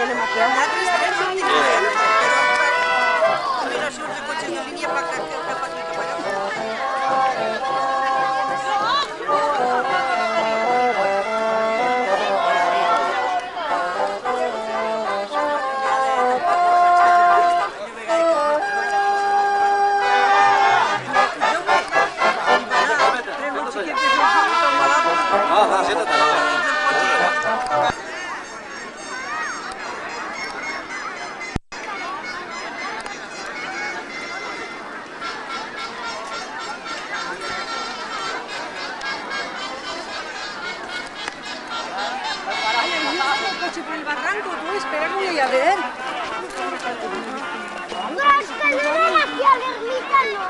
anem aquí. Nosaltres trens en línia, però combinacions de cotxes de línia cap aquí cap allà. Por el barranco, tú esperamos y a ver. No, es que no era aquí a l'ermita, no.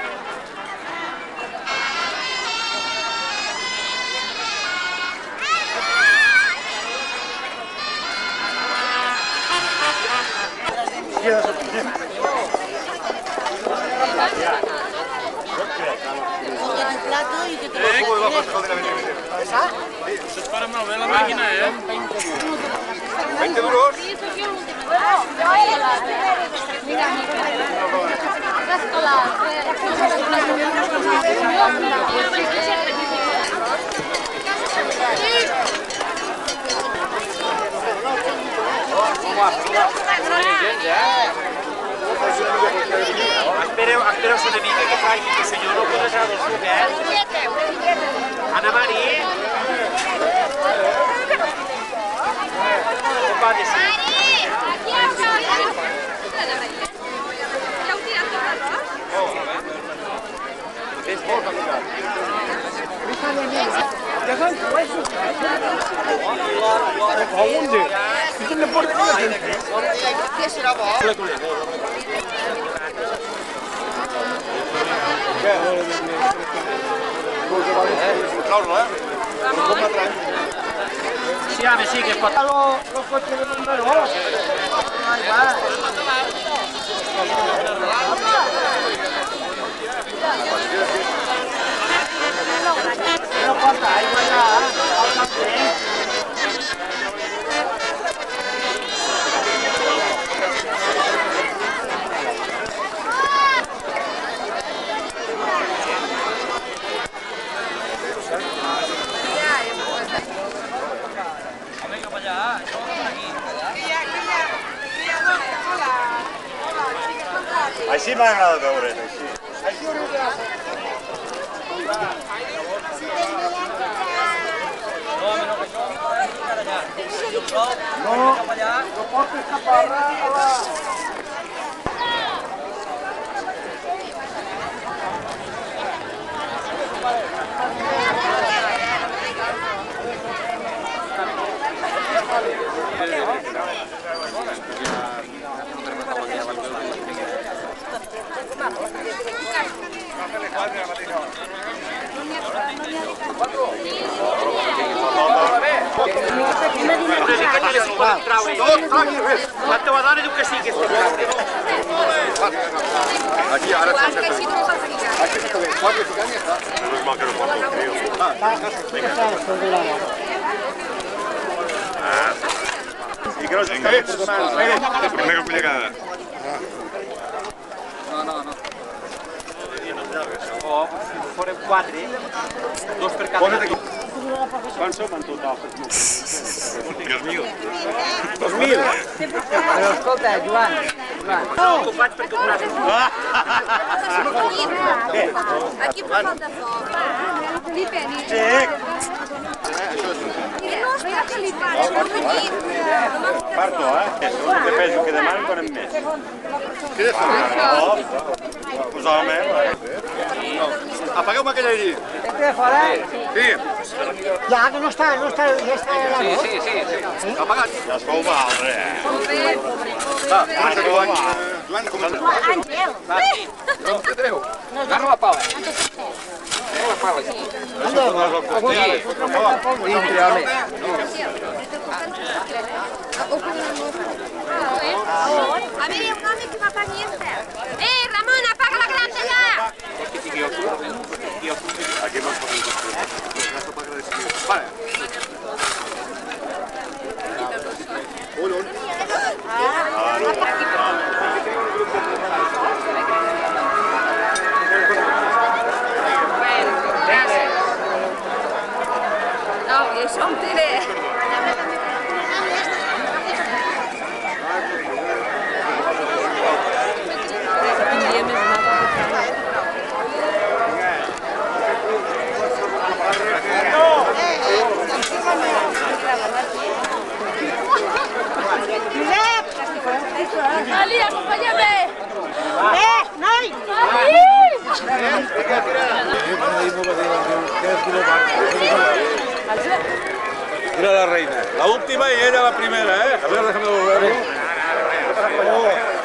Coge tu plato y que te ¿Esa? Eso es para mover la máquina, ¿eh? 20 duros. Espereu una mica que faci que el senyor no pot deixar del suc, eh? Anna Maria. Com va de ser? Ja heu tirat tot l'arròs? És molt complicat. Sí, home, sí, que es pot... Los coches de bomberos. No falta aigua ya, falta tren. Així m'agrada veure't, així. No portes caparra a la... La teva dona diu que sí, que és per traure. Aquí, ara sí que està bé. Aquí està bé. Pot ficar i ja està. Menos mal que no porto el trio. I que no s'està bé. Primera collegada. O, farem 4, 2 per cada. Posa't aquí. Quants som en total? 3.000. 2.000? Però escolta, Joan. Tu vaig per comprar. Aquí fa falta foc. Sí. No, espera que li faig. Parto, eh? Que penso que demà en donem més. Quina fa? Pues home, Apagueu-me aquella allí. Este fora? Sí. Ja, que no està, ja està l'arròs. Sí. Apagat. ja es veu valdre, eh? Va, comença Joan. Joan, comença. Àngel. No te treu. Agarra la pala. Agarra la pala. Dintre, home. A ver, un home que va pendiente. Ramon, apaga la granja ya. Aquí no es pot construir. Vale. Ullun. reina. La última y ella la primera, ¿eh? A ver, déjame volverlo.